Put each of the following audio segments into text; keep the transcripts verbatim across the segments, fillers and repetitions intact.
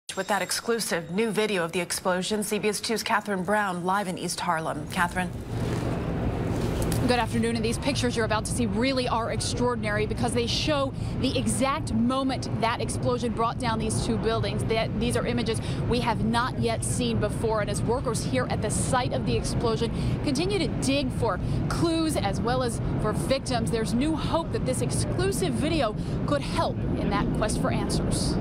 With that exclusive new video of the explosion, C B S two's Kathryn Brown live in East Harlem. Kathryn. Good afternoon, and these pictures you're about to see really are extraordinary because they show the exact moment that explosion brought down these two buildings. That these are images we have not yet seen before, and as workers here at the site of the explosion continue to dig for clues as well as for victims, there's new hope that this exclusive video could help in that quest for answers.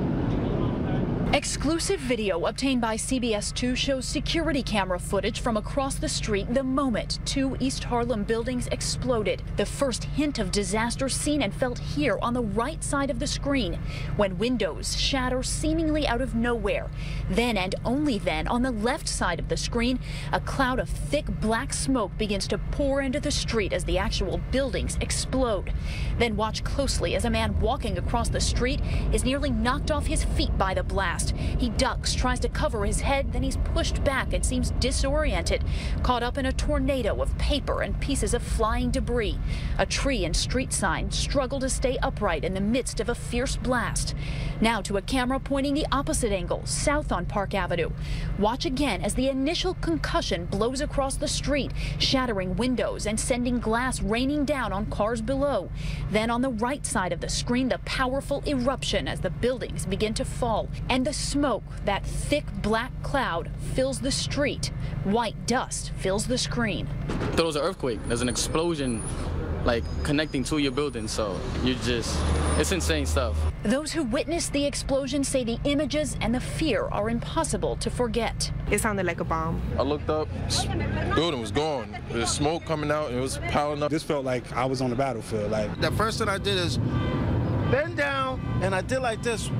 Exclusive video obtained by C B S two shows security camera footage from across the street the moment two East Harlem buildings exploded. The first hint of disaster seen and felt here on the right side of the screen when windows shatter seemingly out of nowhere. Then and only then on the left side of the screen, a cloud of thick black smoke begins to pour into the street as the actual buildings explode. Then watch closely as a man walking across the street is nearly knocked off his feet by the blast. He ducks, tries to cover his head, then he's pushed back and seems disoriented, caught up in a tornado of paper and pieces of flying debris. A tree and street sign struggle to stay upright in the midst of a fierce blast. Now to a camera pointing the opposite angle, south on Park Avenue. Watch again as the initial concussion blows across the street, shattering windows and sending glass raining down on cars below. Then on the right side of the screen, the powerful eruption as the buildings begin to fall. And the smoke, that thick black cloud, fills the street. White dust fills the screen. There was an earthquake. There's an explosion, like, connecting to your building, so you just, it's insane stuff. Those who witnessed the explosion say the images and the fear are impossible to forget. It sounded like a bomb. I looked up, the building was gone. There's smoke coming out, and it was piling up. This felt like I was on the battlefield. Like, the first thing I did is bend down, and I did like this.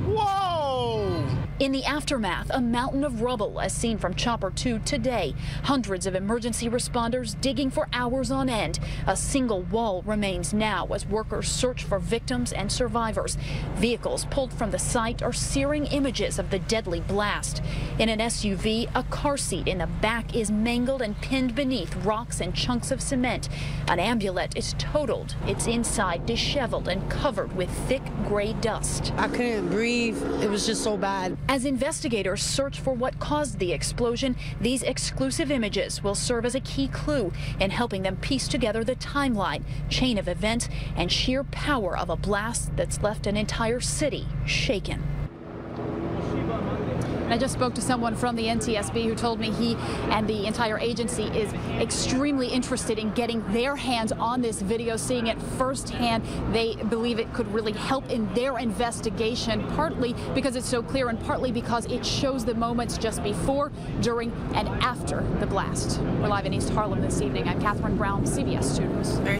Whoa! In the aftermath, a mountain of rubble as seen from Chopper two today. Hundreds of emergency responders digging for hours on end. A single wall remains now as workers search for victims and survivors. Vehicles pulled from the site are searing images of the deadly blast. In an S U V, a car seat in the back is mangled and pinned beneath rocks and chunks of cement. An ambulette is totaled, its inside disheveled and covered with thick gray dust. I couldn't breathe. It was just so bad. As investigators search for what caused the explosion, these exclusive images will serve as a key clue in helping them piece together the timeline, chain of events, and sheer power of a blast that's left an entire city shaken. I just spoke to someone from the N T S B who told me he and the entire agency is extremely interested in getting their hands on this video, seeing it firsthand. They believe it could really help in their investigation, partly because it's so clear and partly because it shows the moments just before, during, and after the blast. We're live in East Harlem this evening. I'm Kathryn Brown, C B S two News.